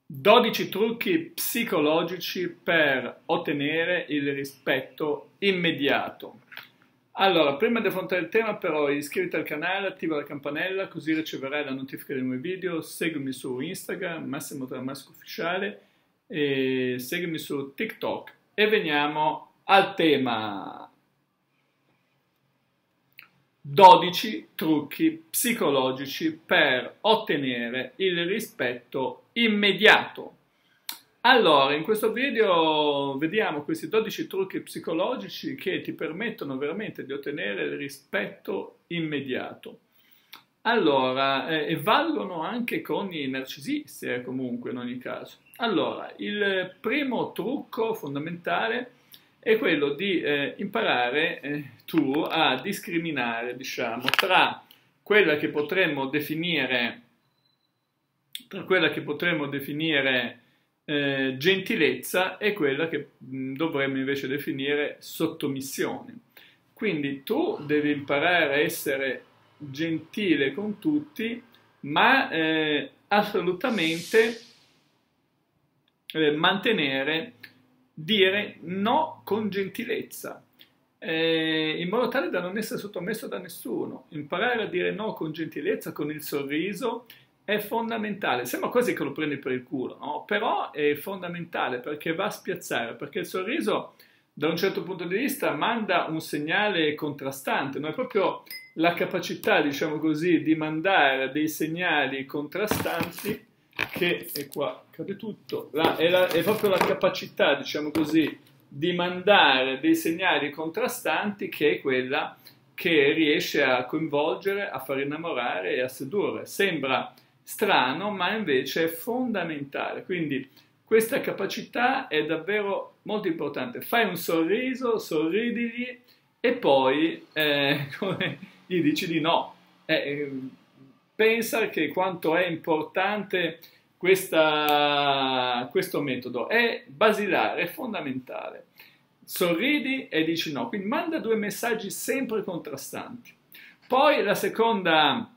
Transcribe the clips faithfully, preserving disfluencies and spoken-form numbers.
dodici trucchi psicologici per ottenere il rispetto immediato. Allora, prima di affrontare il tema però iscriviti al canale, attiva la campanella così riceverai la notifica dei nuovi video, seguimi su Instagram, Massimo Tramasco Ufficiale, e seguimi su TikTok e veniamo al tema. dodici trucchi psicologici per ottenere il rispetto immediato. Allora, in questo video vediamo questi dodici trucchi psicologici che ti permettono veramente di ottenere il rispetto immediato. Allora, eh, e valgono anche con i narcisisti, eh, comunque in ogni caso. Allora, il primo trucco fondamentale è quello di eh, imparare eh, tu a discriminare, diciamo, tra quella che potremmo definire, tra quella che potremmo definire eh, gentilezza e quella che mh, dovremmo invece definire sottomissione. Quindi tu devi imparare a essere gentile con tutti, ma eh, assolutamente eh, mantenere dire no con gentilezza, eh, in modo tale da non essere sottomesso da nessuno. Imparare a dire no con gentilezza, con il sorriso, è fondamentale. Sembra quasi che lo prendi per il culo, no? Però è fondamentale perché va a spiazzare, perché il sorriso, da un certo punto di vista, manda un segnale contrastante, no? È proprio la capacità, diciamo così, di mandare dei segnali contrastanti che, e qua cade tutto, la, è, la, è proprio la capacità, diciamo così, di mandare dei segnali contrastanti che è quella che riesce a coinvolgere, a far innamorare e a sedurre. Sembra strano, ma invece è fondamentale. Quindi questa capacità è davvero molto importante. Fai un sorriso, sorridigli e poi eh, come gli dici di no. Eh, pensa che quanto è importante questa, questo metodo, è basilare, è fondamentale. Sorridi e dici no, quindi manda due messaggi sempre contrastanti. Poi la seconda,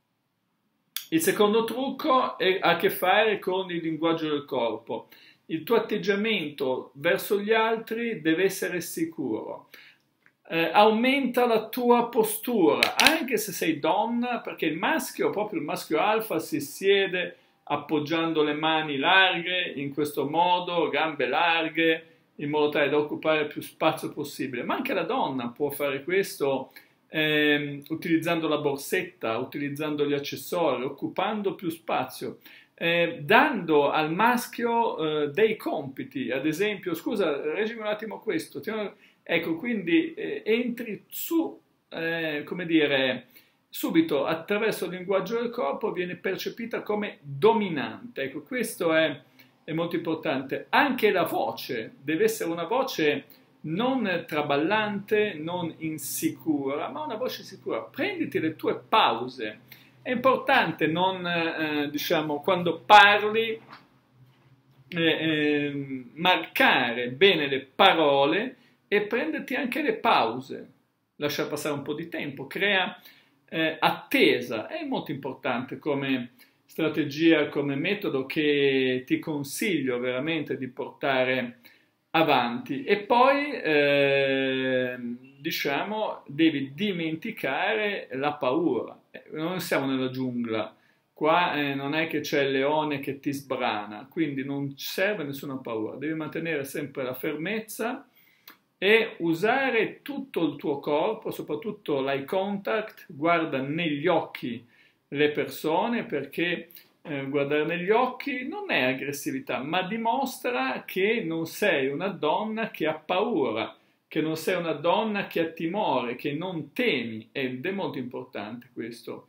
il secondo trucco è, ha a che fare con il linguaggio del corpo. Il tuo atteggiamento verso gli altri deve essere sicuro. Eh, aumenta la tua postura, anche se sei donna, perché il maschio, proprio il maschio alfa, si siede appoggiando le mani larghe, in questo modo, gambe larghe, in modo tale da occupare più spazio possibile. Ma anche la donna può fare questo eh, utilizzando la borsetta, utilizzando gli accessori, occupando più spazio, eh, dando al maschio eh, dei compiti, ad esempio, scusa, reggimi un attimo questo, ti... Ecco, quindi eh, entri su, eh, come dire, subito attraverso il linguaggio del corpo viene percepita come dominante. Ecco, questo è, è molto importante. Anche la voce deve essere una voce non traballante, non insicura, ma una voce sicura. Prenditi le tue pause. È importante non, eh, diciamo, quando parli, eh, eh, marcare bene le parole e prenderti anche le pause, lasciare passare un po' di tempo, crea eh, attesa, è molto importante come strategia, come metodo che ti consiglio veramente di portare avanti. E poi, eh, diciamo, devi dimenticare la paura. Non siamo nella giungla, qua eh, non è che c'è il leone che ti sbrana, quindi non serve nessuna paura, devi mantenere sempre la fermezza e usare tutto il tuo corpo, soprattutto l'eye contact, guarda negli occhi le persone, perché eh, guardare negli occhi non è aggressività, ma dimostra che non sei una donna che ha paura, che non sei una donna che ha timore, che non temi, ed è molto importante questo.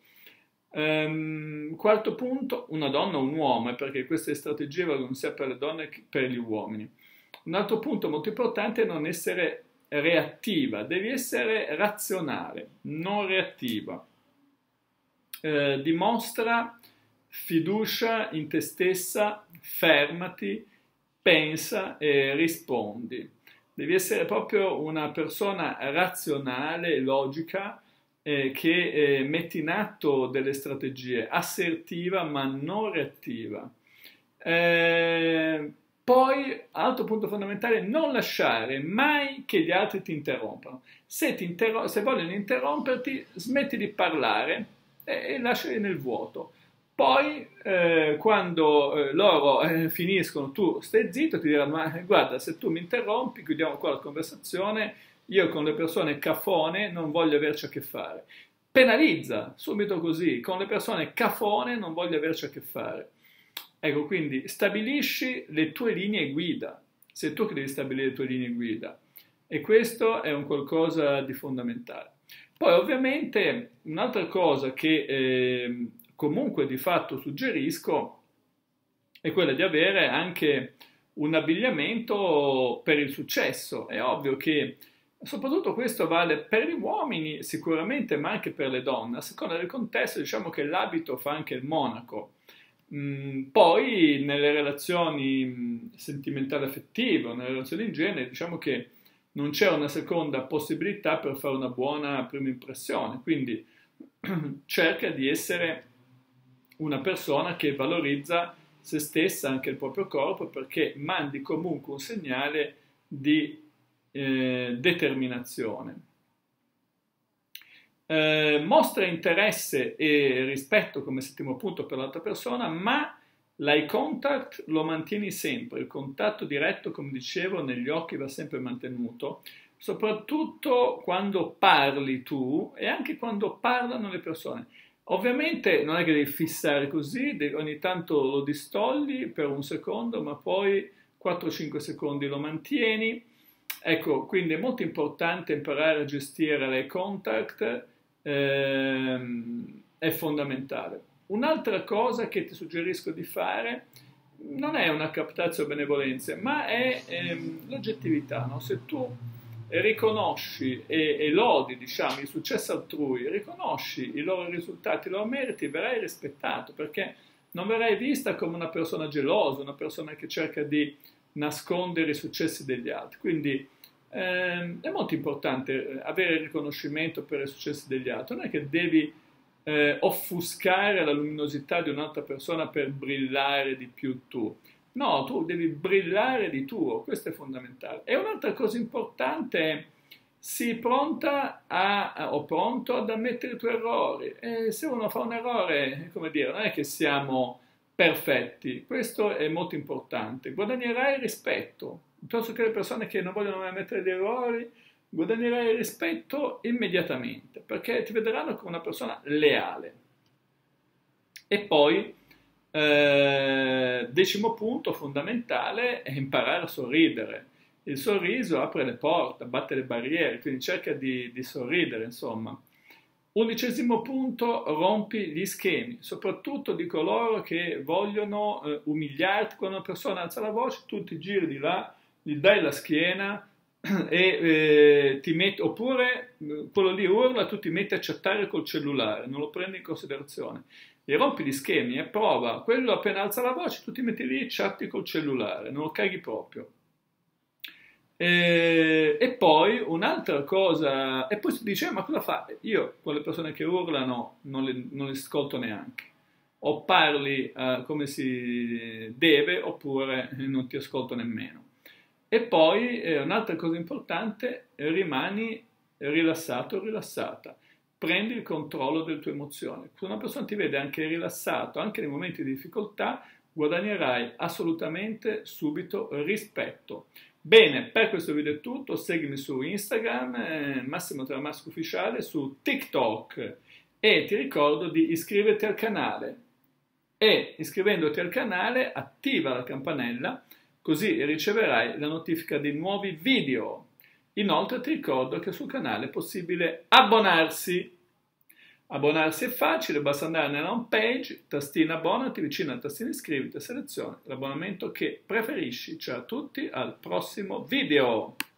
Um, quarto punto, una donna o un uomo, perché queste strategie valgono sia per le donne che per gli uomini. Un altro punto molto importante è non essere reattiva, devi essere razionale, non reattiva. Eh, dimostra fiducia in te stessa, fermati, pensa e rispondi. Devi essere proprio una persona razionale, logica, eh, che eh, mette in atto delle strategie, assertiva ma non reattiva. Eh, poi, altro punto fondamentale, non lasciare mai che gli altri ti interrompano. Se, ti interro- se vogliono interromperti, smetti di parlare e, e lasciali nel vuoto. Poi, eh, quando eh, loro eh, finiscono, tu stai zitto, ti diranno, ma guarda, se tu mi interrompi, chiudiamo qua la conversazione, io con le persone cafone non voglio averci a che fare. Penalizza, subito così, con le persone cafone non voglio averci a che fare. Ecco, quindi stabilisci le tue linee guida, sei tu che devi stabilire le tue linee guida e questo è un qualcosa di fondamentale. Poi ovviamente un'altra cosa che eh, comunque di fatto suggerisco è quella di avere anche un abbigliamento per il successo. È ovvio che soprattutto questo vale per gli uomini sicuramente, ma anche per le donne. A seconda del contesto, diciamo che l'abito fa anche il monaco. Mm, poi nelle relazioni mm, sentimentali affettive, nelle relazioni in genere, diciamo che non c'è una seconda possibilità per fare una buona prima impressione, quindi cerca di essere una persona che valorizza se stessa, anche il proprio corpo, perché mandi comunque un segnale di eh, determinazione. Eh, mostra interesse e rispetto come settimo punto per l'altra persona, ma l'eye contact lo mantieni sempre, il contatto diretto, come dicevo, negli occhi va sempre mantenuto, soprattutto quando parli tu e anche quando parlano le persone. Ovviamente non è che devi fissare così, devi, ogni tanto lo distogli per un secondo, ma poi quattro cinque secondi lo mantieni. Ecco, quindi è molto importante imparare a gestire l'eye contact, ehm, è fondamentale. Un'altra cosa che ti suggerisco di fare non è una captatio benevolenza, ma è ehm, l'oggettività, no? Se tu riconosci e, e lodi, diciamo, il successo altrui, riconosci i loro risultati, i loro meriti, verrai rispettato, perché non verrai vista come una persona gelosa, una persona che cerca di nascondere i successi degli altri. Quindi ehm, è molto importante avere il riconoscimento per i successi degli altri, non è che devi eh, offuscare la luminosità di un'altra persona per brillare di più tu. No, tu devi brillare di tuo, questo è fondamentale. E un'altra cosa importante è sii pronta a, o pronto ad ammettere i tuoi errori. E se uno fa un errore, come dire, non è che siamo perfetti, questo è molto importante. Guadagnerai rispetto, piuttosto che le persone che non vogliono mai ammettere gli errori, guadagnerai rispetto immediatamente, perché ti vedranno come una persona leale. E poi Eh, decimo punto fondamentale è imparare a sorridere. Il sorriso apre le porte, batte le barriere, quindi cerca di, di sorridere, insomma. Undicesimo punto, rompi gli schemi, soprattutto di coloro che vogliono eh, umiliarti. Quando una persona alza la voce, tu ti giri di là, gli dai la schiena e eh, ti metti, oppure quello lì urla, tu ti metti a chattare col cellulare, non lo prendi in considerazione. E rompi gli schemi e prova, quello appena alza la voce, tu ti metti lì e chatti col cellulare, non lo caghi proprio. E, e poi un'altra cosa, e poi si dice, ma cosa fa? Io con le persone che urlano non le, non le ascolto neanche. O parli uh, come si deve, oppure non ti ascolto nemmeno. E poi eh, un'altra cosa importante, rimani rilassato o rilassata. Prendi il controllo delle tue emozioni. Se una persona ti vede anche rilassato, anche nei momenti di difficoltà, guadagnerai assolutamente subito rispetto. Bene, per questo video è tutto. Seguimi su Instagram, eh, Massimo Tramasco Ufficiale, su TikTok e ti ricordo di iscriverti al canale. E iscrivendoti al canale attiva la campanella, così riceverai la notifica di nuovi video. Inoltre ti ricordo che sul canale è possibile abbonarsi. Abbonarsi è facile, basta andare nella home page, tastina abbonati, vicino alla tastina iscriviti e seleziona l'abbonamento che preferisci. Ciao a tutti, al prossimo video!